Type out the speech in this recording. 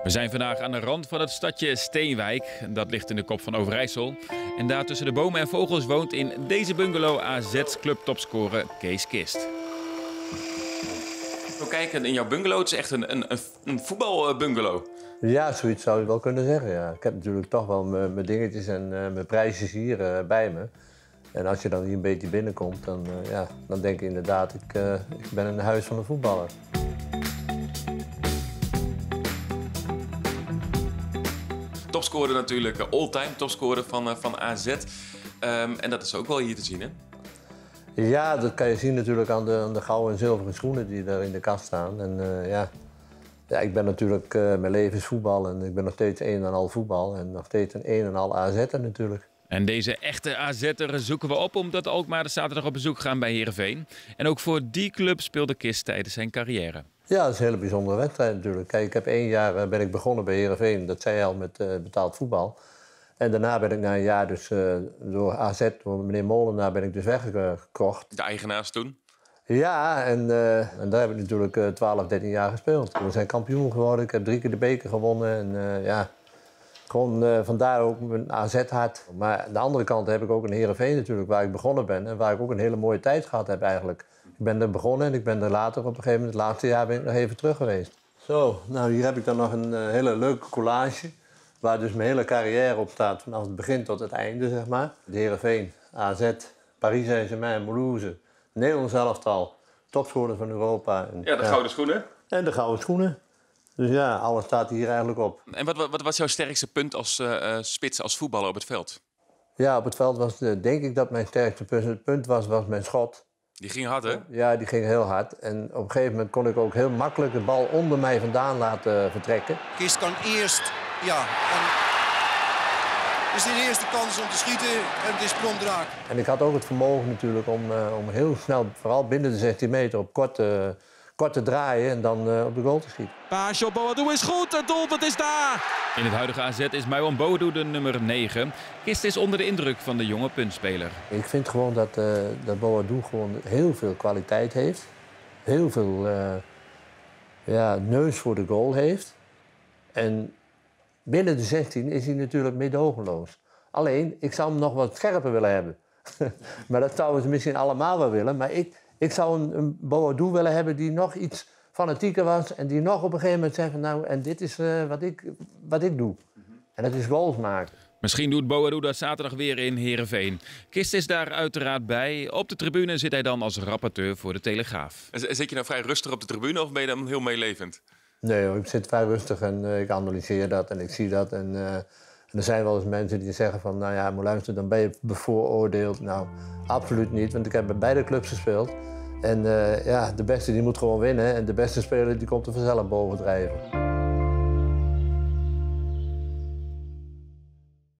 We zijn vandaag aan de rand van het stadje Steenwijk. Dat ligt in de kop van Overijssel. En daar tussen de bomen en vogels woont in deze bungalow AZ's clubtopscorer Kees Kist. We kijken in jouw bungalow. Het is echt een voetbalbungalow. Ja, zoiets zou je wel kunnen zeggen. Ja. Ik heb natuurlijk toch wel mijn dingetjes en mijn prijsjes hier bij me. En als je dan hier een beetje binnenkomt, dan denk je inderdaad, ik ben in het huis van een voetballer. Topscorer natuurlijk, all-time topscorer van AZ. En dat is ook wel hier te zien, hè? Ja, dat kan je zien natuurlijk aan de gouden en zilveren schoenen die er in de kast staan. En ja, ik ben natuurlijk, mijn leven is voetbal en ik ben nog steeds een en al voetbal. En nog steeds een en al AZ'er natuurlijk. En deze echte AZ'er zoeken we op omdat Alkmaar zaterdag op bezoek gaan bij Heerenveen. En ook voor die club speelde Kist tijdens zijn carrière. Ja, dat is een hele bijzondere wedstrijd natuurlijk. Kijk, ik heb 1 jaar ben ik begonnen bij Heerenveen, dat zei je al, met betaald voetbal. En daarna ben ik na een jaar dus door AZ, door meneer Molenaar, ben ik dus weggekocht. De eigenaars toen? Ja, en daar heb ik natuurlijk 12, 13 jaar gespeeld. We zijn kampioen geworden, ik heb 3 keer de beker gewonnen. En gewoon vandaar ook mijn AZ-hart. Maar aan de andere kant heb ik ook een Heerenveen natuurlijk, waar ik begonnen ben. En waar ik ook een hele mooie tijd gehad heb eigenlijk. Ik ben er begonnen en ik ben er later op een gegeven moment, het laatste jaar, ben ik nog even terug geweest. Zo, nou hier heb ik dan nog een hele leuke collage. Waar dus mijn hele carrière op staat, vanaf het begin tot het einde, zeg maar. De Heerenveen, AZ, Paris Saint-Germain, Mulhouse, Nederlands elftal, topscorer van Europa. En, Ja, de gouden schoenen. En de gouden schoenen. Dus ja, alles staat hier eigenlijk op. En wat was jouw sterkste punt als spits, als voetballer op het veld? Ja, op het veld was denk ik dat mijn sterkste punt was mijn schot. Die ging hard, hè? Ja, die ging heel hard. En op een gegeven moment kon ik ook heel makkelijk de bal onder mij vandaan laten vertrekken. Kist kan eerst, ja, en het is de eerste kans om te schieten en het is prompt raak. En ik had ook het vermogen natuurlijk om heel snel, vooral binnen de 16 meter, op kort te draaien en dan op de goal te schieten. Paasje op Boadu is goed, het doelpunt is daar! In het huidige AZ is Mywan Boadu de nummer 9. Kist is onder de indruk van de jonge puntspeler. Ik vind gewoon dat Boadu gewoon heel veel kwaliteit heeft. Heel veel neus voor de goal heeft. En binnen de 16 is hij natuurlijk meedogenloos. Alleen, ik zou hem nog wat scherper willen hebben. Maar dat zouden ze misschien allemaal wel willen. Maar ik zou een Boadu willen hebben die nog iets fanatieker was. En die nog op een gegeven moment zegt van nou, en dit is wat ik doe. En dat is goals maken. Misschien doet Boadu dat zaterdag weer in Heerenveen. Kist is daar uiteraard bij. Op de tribune zit hij dan als rapporteur voor de Telegraaf. Zit je nou vrij rustig op de tribune of ben je dan heel meelevend? Nee hoor, ik zit vrij rustig en ik analyseer dat en ik zie dat. En er zijn wel eens mensen die zeggen van, nou ja, maar luister, dan ben je bevooroordeeld. Nou, absoluut niet, want ik heb bij beide clubs gespeeld. En de beste die moet gewoon winnen en de beste speler die komt er vanzelf bovendrijven.